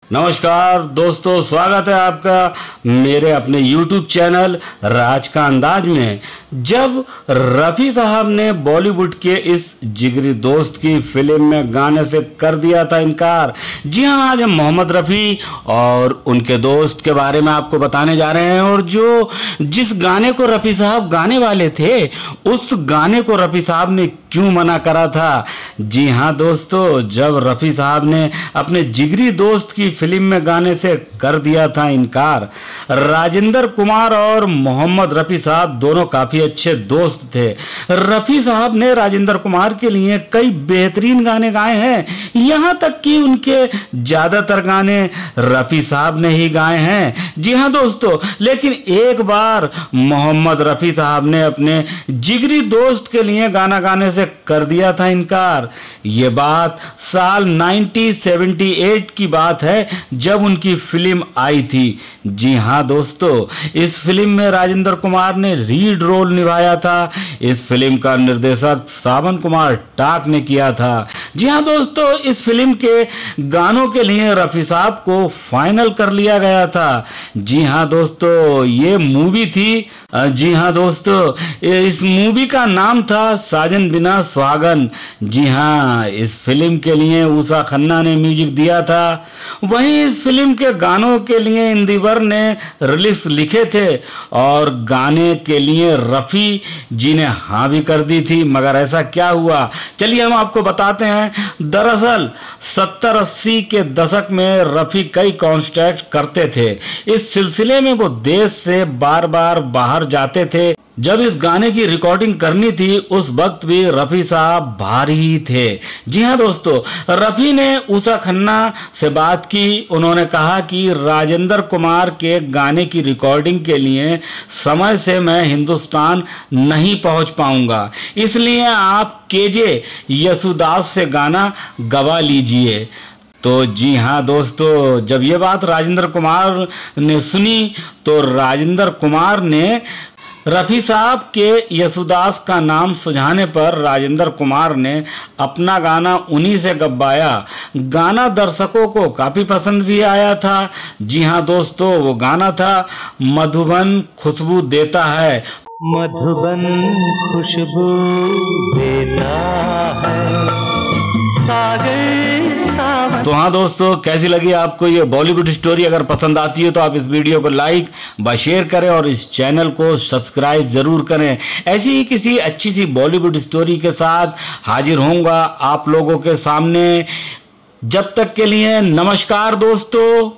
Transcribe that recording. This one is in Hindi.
नमस्कार दोस्तों, स्वागत है आपका मेरे अपने YouTube चैनल राज का अंदाज में। जब रफ़ी साहब ने बॉलीवुड के इस जिगरी दोस्त की फिल्म में गाने से कर दिया था इनकार। जी हाँ, आज हम मोहम्मद रफ़ी और उनके दोस्त के बारे में आपको बताने जा रहे हैं। और जिस गाने को रफ़ी साहब गाने वाले थे, उस गाने को रफ़ी साहब ने क्यों मना करा था। जी हाँ दोस्तों, जब रफ़ी साहब ने अपने जिगरी दोस्त की फिल्म में गाने से कर दिया था इनकार। राजेंद्र कुमार और मोहम्मद रफ़ी साहब दोनों काफी अच्छे दोस्त थे। रफ़ी साहब ने राजेंद्र कुमार के लिए कई बेहतरीन गाने गाए हैं, यहां तक कि उनके ज्यादातर गाने रफ़ी साहब ने ही गाए हैं। जी हाँ दोस्तों, लेकिन एक बार मोहम्मद रफ़ी साहब ने अपने जिगरी दोस्त के लिए गाना गाने से कर दिया था इनकार। ये बात साल 1978 की बात है, जब उनकी फिल्म आई थी। जी हाँ दोस्तों, इस फिल्म में राजेंद्र कुमार ने लीड रोल निभाया था। इस फिल्म का निर्देशक सावन कुमार टाक ने किया था। जी हाँ दोस्तों, इस फिल्म के गानों के लिए रफ़ी साहब को फाइनल कर लिया गया था। जी हाँ दोस्तों, ये मूवी थी। जी हाँ दोस्तों, इस मूवी का नाम था साजन बिना सुहागन। जी हाँ, इस फिल्म के लिए उषा खन्ना ने म्यूजिक दिया था। वहीं इस फिल्म के गानों के लिए इंदिवर ने रिलीफ लिखे थे और गाने के लिए रफ़ी जी ने हाँ भी कर दी थी। मगर ऐसा क्या हुआ, चलिए हम आपको बताते हैं। दरअसल 70-80 के दशक में रफ़ी कई कॉन्ट्रैक्ट करते थे। इस सिलसिले में वो देश से बार बार बाहर जाते थे। जब इस गाने की रिकॉर्डिंग करनी थी, उस वक्त भी रफ़ी साहब बाहर ही थे। जी हाँ दोस्तों, रफ़ी ने उषा खन्ना से बात की। उन्होंने कहा कि राजेंद्र कुमार के गाने की रिकॉर्डिंग के लिए समय से मैं हिंदुस्तान नहीं पहुंच पाऊंगा, इसलिए आप केजे यसुदास से गाना गवा लीजिए। तो जी हाँ दोस्तों, जब ये बात राजेंद्र कुमार ने सुनी, तो राजेंद्र कुमार ने रफ़ी साहब के यसुदास का नाम सुझाने पर राजेंद्र कुमार ने अपना गाना उन्हीं से गवाया। गाना दर्शकों को काफ़ी पसंद भी आया था। जी हाँ दोस्तों, वो गाना था मधुबन खुशबू देता है। मधुबन खुशबू देता है सागर सावन। तो हाँ दोस्तों, कैसी लगी आपको ये बॉलीवुड स्टोरी? अगर पसंद आती है तो आप इस वीडियो को लाइक व शेयर करें और इस चैनल को सब्सक्राइब जरूर करें। ऐसी ही किसी अच्छी सी बॉलीवुड स्टोरी के साथ हाजिर होऊंगा आप लोगों के सामने। जब तक के लिए नमस्कार दोस्तों।